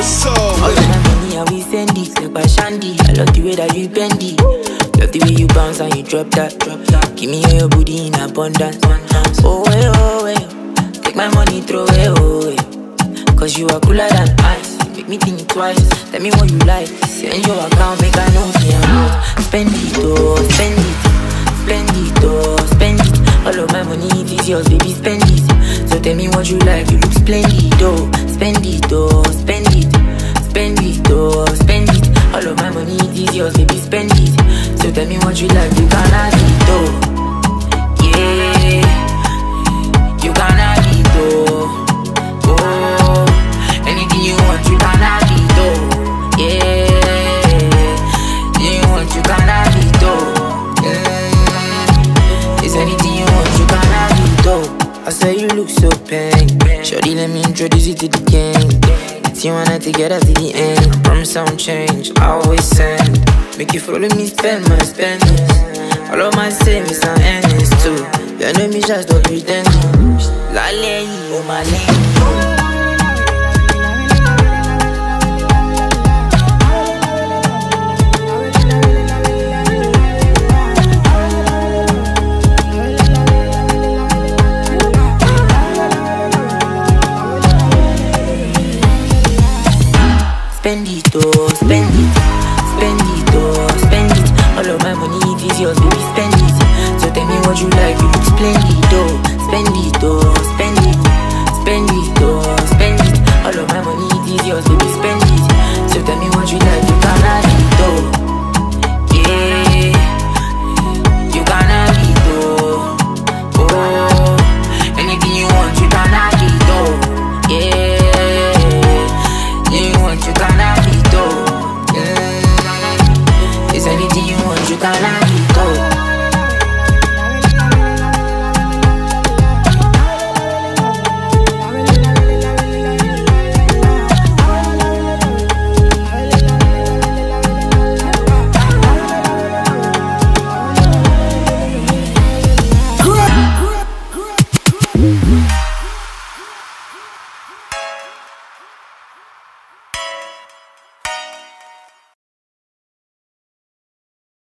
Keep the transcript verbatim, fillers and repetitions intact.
Badsome. All of my money and we send it like by Shandy. I love the way that you bend it. Love the way you bounce and you drop that. Drop that. Give me all your booty in abundance. Oh, hey, oh, hey. Take my money, throw it, oh, hey. Cause you are cooler than ice. Make me think twice. Tell me what you like. Send your account, make I know me and know. Spend it, oh, spend it. Spend it, oh, spend it. All of my money, it is yours, baby, spend it. So tell me what you like, you look splendid, oh. Spend it, oh, spend it. Spend it, oh, spend it. All of my money, it is yours, baby, spend it. So tell me what you like, you can have it, oh. Yeah, you can have it, oh. Oh, anything you want, you can have it, oh. Yeah, you want, you can have it, oh. Mm. Is anything you want, you can have it, oh. I say you look so pain. Shorty, let me introduce you to the gang. You wanna together to the end. Promise I won't change, I always send. Make you follow me, spend my spendings. All of my savings and earnings too. You know me just don't pretend. Lale, oh my name. Spend it, oh, spend it. Spend it, oh, spend it. All of my money, it is yours, baby, spend it. So tell me what you like, you look splendid, oh.